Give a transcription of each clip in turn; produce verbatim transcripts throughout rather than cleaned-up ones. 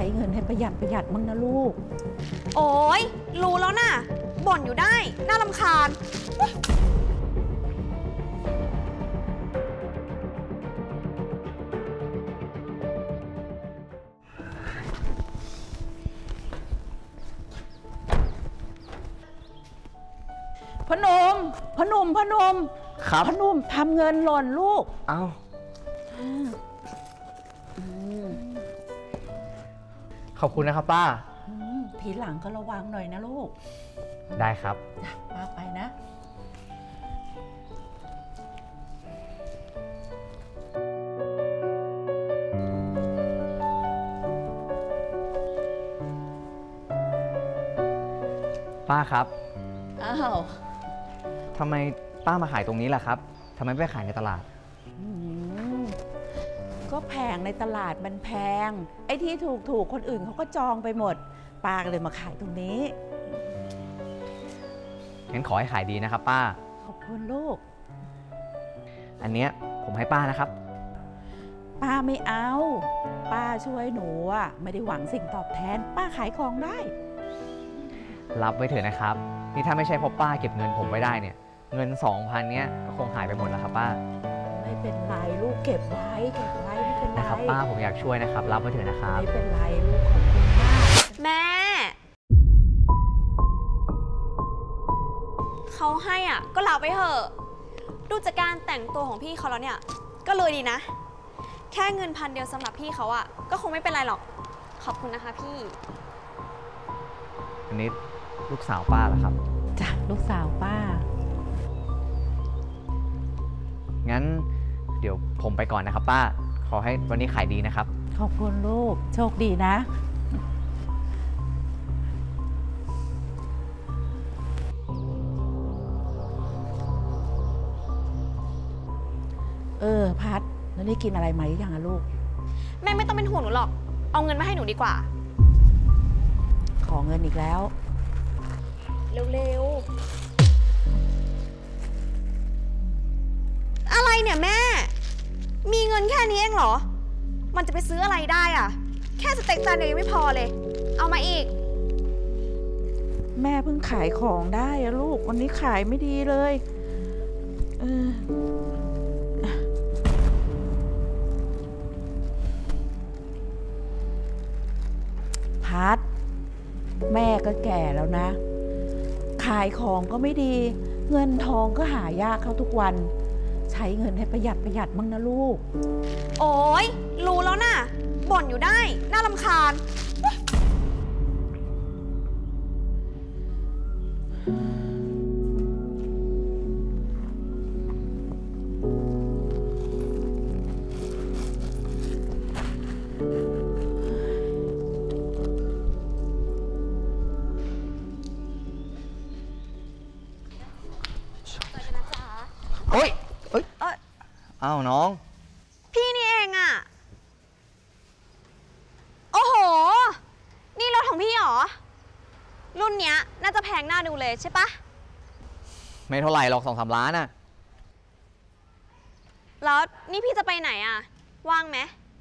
ช้เงินให้ประหยัดประหยัดมั่งนะลูกโอ้ยรู้แล้วน่ะบ่นอยู่ได้น่ารำคาญพนมพนมพนมครับพนมทำเงินหล่นลูกเอ้าขอบคุณนะครับป้าทีหลังก็ระวังหน่อยนะลูกได้ครับป้าไปนะป้าครับอ้าวทำไมป้ามาขายตรงนี้ล่ะครับทำไมไม่ไปขายในตลาดก็แพงในตลาดมันแพงไอ้ที่ถูกถูกคนอื่นเขาก็จองไปหมดป้าก็เลยมาขายตรงนี้งั้นขอให้ขายดีนะครับป้าขอบคุณลูกอันเนี้ยผมให้ป้านะครับป้าไม่เอาป้าช่วยหนูอะไม่ได้หวังสิ่งตอบแทนป้าขายของได้รับไว้เถอะนะครับนี่ถ้าไม่ใช่เพราะป้าเก็บเงินผมไว้ได้เนี่ยเงิน สองพัน เนี้ยก็คงหายไปหมดแล้วครับป้าไม่เป็นไรลูกเก็บไว้เก็บไว้ไม่เป็นไรนะครับป้าผมอยากช่วยนะครับรับไว้เถอะนะครับไม่เป็นไรลูกขอบคุณมากแม่เขาให้อ่ะก็รับไว้เถอะดูจากการแต่งตัวของพี่เขาแล้วเนี่ยก็เลยดีนะแค่เงินพันเดียวสำหรับพี่เขาอ่ะก็คงไม่เป็นไรหรอกขอบคุณนะคะพี่อันนี้ลูกสาวป้าเหรอครับจ้ะลูกสาวป้างั้นเดี๋ยวผมไปก่อนนะครับป้าขอให้วันนี้ขายดีนะครับขอบคุณลูกโชคดีนะเออพัดแล้วนี่กินอะไรไหมยังอะลูกแม่ไม่ต้องเป็นห่วงหนูหรอกเอาเงินมาให้หนูดีกว่าขอเงินอีกแล้วเร็วๆอะไรเนี่ยแม่มีเงินแค่นี้เองเหรอมันจะไปซื้ออะไรได้อะแค่สเต็กจานเดียวยังไม่พอเลยเอามาอีกแม่เพิ่งขายของได้อะลูกวันนี้ขายไม่ดีเลยเออพัดแม่ก็แก่แล้วนะขายของก็ไม่ดีเงินทองก็หายากเข้าทุกวันใช้เงินให้ประหยัดประหยัดมั่งนะลูกโอ้ยรู้แล้วน่ะบ่นอยู่ได้น่ารำคาญโอ้ยเอ้ยอ้าวน้องพี่นี่เองอ่ะโอ้โหนี่รถของพี่เหรอรุ่นเนี้ยน่าจะแพงน่าดูเลยใช่ปะไม่เท่าไหร่หรอกสองสามล้านอ่ะแล้วนี่พี่จะไปไหนอ่ะว่างไหม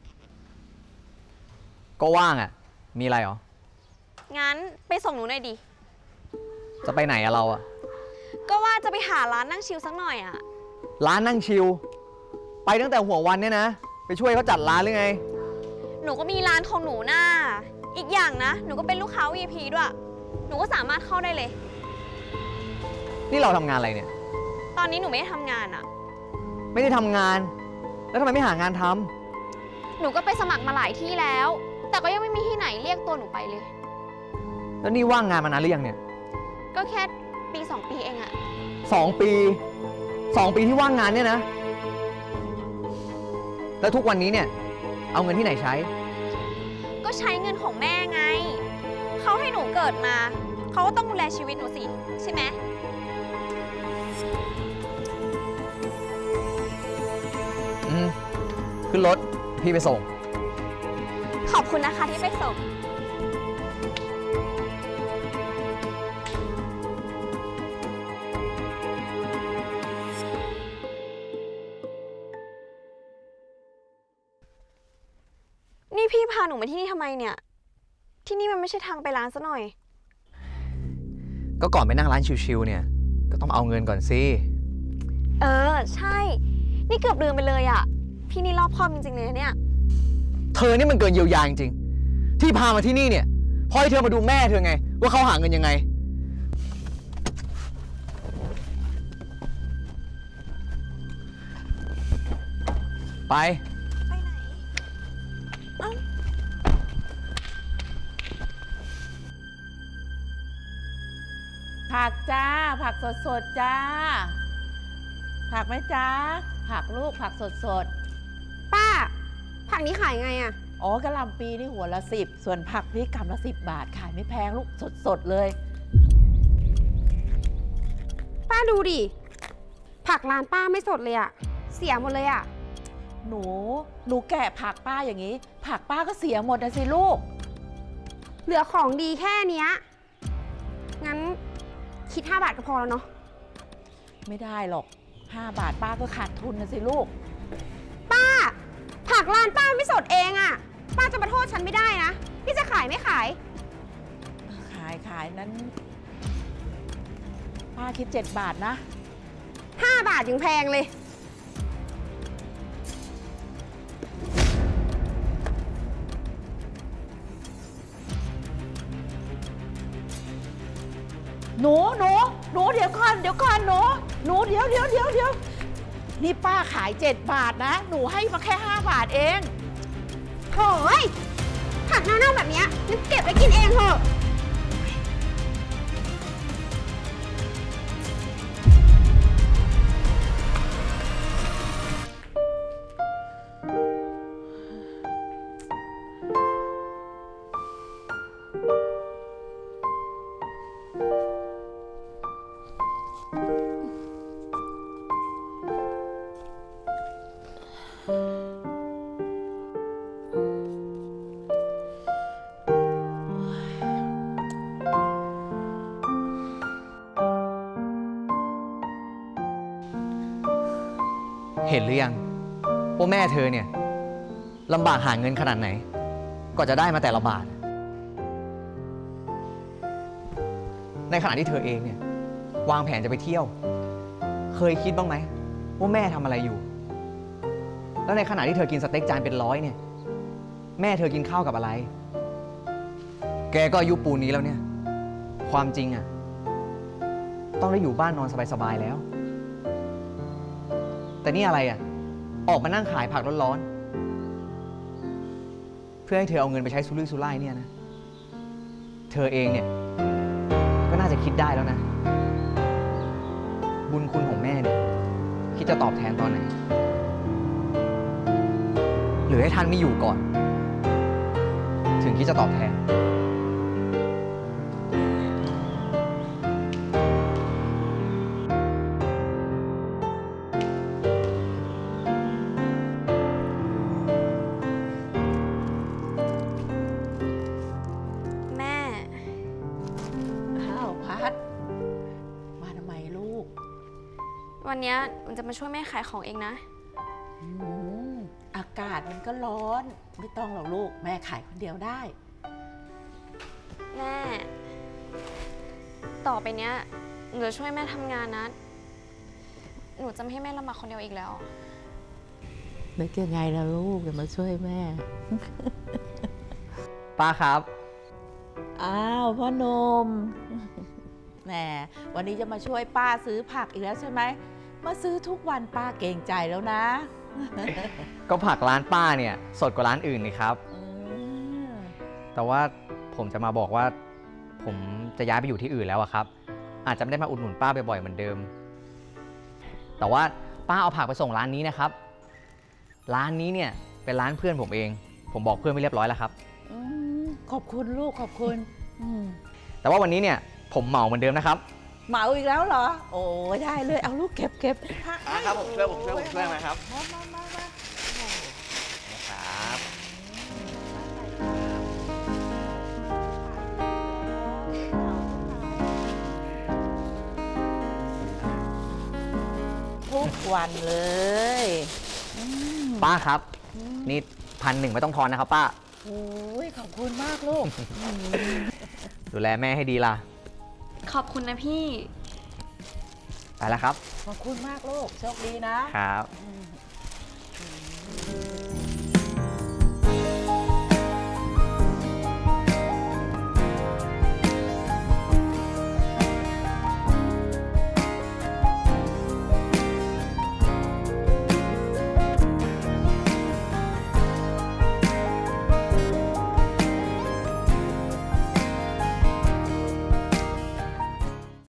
ก็ว่างอ่ะมีอะไรหรองั้นไปส่งหนูหน่อยดิจะไปไหนอะเราอ่ะก็ว่าจะไปหาร้านนั่งชิลสักหน่อยอ่ะร้านนั่งชิลไปตั้งแต่หัววันเนี่ยนะไปช่วยเขาจัดร้านหรือไงหนูก็มีร้านของหนูน่าอีกอย่างนะหนูก็เป็นลูกค้า วี ไอ พี ด้วยหนูก็สามารถเข้าได้เลยนี่เราทำงานอะไรเนี่ยตอนนี้หนูไม่ได้ทำงานอ่ะไม่ได้ทำงานแล้วทำไมไม่หางานทำหนูก็ไปสมัครมาหลายที่แล้วแต่ก็ยังไม่มีที่ไหนเรียกตัวหนูไปเลยแล้วนี่ว่างงานมานานหรือยังเนี่ยก็แค่ปีสองปีเองอะสองปีสองปีที่ว่างงานเนี่ยนะแล้วทุกวันนี้เนี่ยเอาเงินที่ไหนใช้ก็ใช้เงินของแม่ไงเขาให้หนูเกิดมาเขาก็ต้องดูแลชีวิตหนูสิใช่ไหมอืมขึ้นรถพี่ไปส่งขอบคุณนะคะที่ไปส่งนี่พี่พาหนูมาที่นี่ทำไมเนี่ยที่นี่มันไม่ใช่ทางไปร้านซะหน่อยก็ก่อนไปนั่งร้านชิวๆเนี่ยก็ต้องเอาเงินก่อนสิเออใช่ นี่เกือบลืมไปเลยอะพี่นี่รอบคอบจริงๆเลยนะเนี่ยเธอนี่มันเกินเยียวยาจริงๆที่พามาที่นี่เนี่ยเพราะให้เธอมาดูแม่เธอไงว่าเขาหาเงินยังไงไปไปไหน เอ้าผักจ้า ผักสดสดๆจ้า ผักไหมจ้า ผักลูกผักสดสดป้า ผักนี้ขายไงอะๆอ๋อกะหล่ำปีนี่หัวละสิบส่วนผักนี่กำละสิบบาท ขายไม่แพงลูกสดสดๆเลยป้าดูดิ ผักร้านป้าไม่สดเลยอะเสียหมดเลยอะหนู หนูแกะผักป้าอย่างนี้ ผักป้าก็เสียหมดนะสิลูกเหลือของดีแค่เนี้ยงั้นคิดห้าบาทก็พอแล้วเนาะไม่ได้หรอกห้าบาทป้าก็ขาดทุนนะสิลูกป้า ผักร้านป้าไม่สดเองอะป้าจะมาโทษฉันไม่ได้นะพี่จะขายไม่ขายขายขายนั้น ป้าคิดเจ็ดบาทนะห้าบาทยังแพงเลยหนูหนูหนูเดี๋ยวก่อนเดี๋ยวก่อนหนูหนูเดี๋ยวเดี๋ยวเดี๋ยวเดี๋ยวนี่ป้าขายเจ็ดบาทนะ หนูให้มาแค่ห้าบาทเองโถ่เอ้ยผักเน่าๆแบบเนี้ยงั้นเก็บไว้กินเองเถอะเห็นหรือยังว่าแม่เธอเนี่ยลำบากหาเงินขนาดไหนกว่าจะได้มาแต่ละบาท ในขณะที่เธอเองเนี่ยวางแผนจะไปเที่ยว เคยคิดบ้างไหมว่าแม่ทำอะไรอยู่ แล้วในขณะที่เธอกินสเต็กจานเป็นร้อยเนี่ยแม่เธอกินข้าวกับอะไร แกก็อายุปูนนี้แล้วเนี่ยความจริงอะต้องได้อยู่บ้านนอนสบายๆแล้วแต่นี่อะไรอ่ะออกมานั่งขายผักร้อนๆเพื่อให้เธอเอาเงินไปใช้สุรุ่ยสุร่ายเนี่ยนะเธอเองเนี่ยก็น่าจะคิดได้แล้วนะบุญคุณของแม่เนี่ยคิดจะตอบแทนตอนไหนหรือให้ท่านไม่อยู่ก่อนถึงคิดจะตอบแทนวันนี้มันจะมาช่วยแม่ขายของเองนะอืมอากาศมันก็ร้อนไม่ต้องหรอกลูกแม่ขายคนเดียวได้แม่ ต่อไปเนี้ยหนูจะช่วยแม่ทำงานนะ หนูจะไม่ให้แม่ลำบากคนเดียวอีกแล้วนึกยังไงล่ะลูกจะมาช่วยแม่ป้าครับอ้าวพ่อหนมแหมวันนี้จะมาช่วยป้าซื้อผักอีกแล้วใช่ไหมมาซื้อทุกวันป้าเกรงใจแล้วนะก็ผักร้านป้าเนี่ยสดกว่าร้านอื่นนี่ครับอืมแต่ว่าผมจะมาบอกว่าผมจะย้ายไปอยู่ที่อื่นแล้วอะครับ อาจจะไม่ได้มาอุดหนุนป้าบ่อยๆเหมือนเดิม แต่ว่าป้าเอาผักไปส่งร้านนี้นะครับ ร้านนี้เนี่ยเป็นร้านเพื่อนผมเอง ผมบอกเพื่อนไปเรียบร้อยแล้วครับอืมขอบคุณลูกขอบคุณอืมแต่ว่าวันนี้เนี่ยผมเหมาเหมือนเดิมนะครับเหมาอีกแล้วเหรอ โอ้ยได้เลยเอาลูกเก็บเก็บผักอ่ะครับผมช่วยผมช่วยผมช่วยไหมครับมามามามาครับทุกวันเลยอืมป้าครับนี่พันหนึ่งไม่ต้องทอนนะครับป้าโอ้ยขอบคุณมากลูกดูแลแม่ให้ดีล่ะขอบคุณนะพี่ไปแล้วครับขอบคุณมากลูก โชคดีนะครับ อืม